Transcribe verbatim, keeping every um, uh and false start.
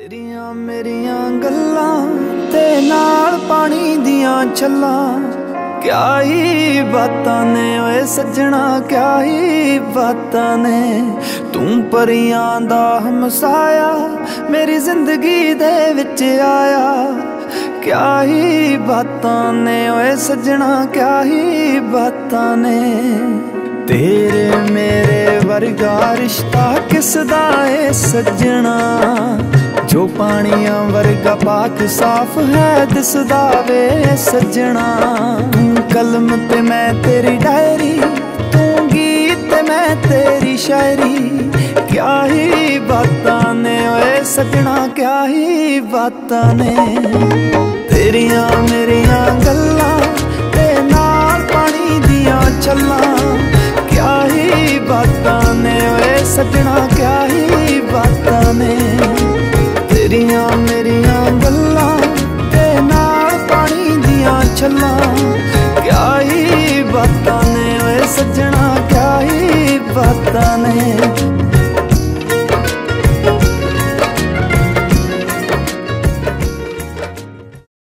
तेरियां मेरियां गल्लां ते नाल पानी दियां छल्लां, क्या ही बातां ने ओए सज्जणा, क्या ही बातां ने। तू परियां दा हमसाया मेरी जिंदगी दे विच आया, क्या ही बातां ने ओए सज्जणा, क्या ही बातां ने। तेरे मेरे वर्गा रिश्ता किसदा ए सज्जणा, जो पानिया वर्गा पाक साफ है दिसदा वे सज्जणा। तू कलम ते मैं तेरी डायरी, तू गीत ते मैं तेरी शायरी, क्या ही बातां ने ओए सज्जणा, क्या ही बातां ने। तेरियां मेरियां गल्लां ते नाल पानी दियां छल्लां, क्या ही बातां ने ओए सज्जणा, क्या ही बातां ने। तेरियां मेरियां गल्लां ते नाल पानी दियां छल्लां, क्या ही बातां ने ओए सज्जणा, क्या ही बातां ने।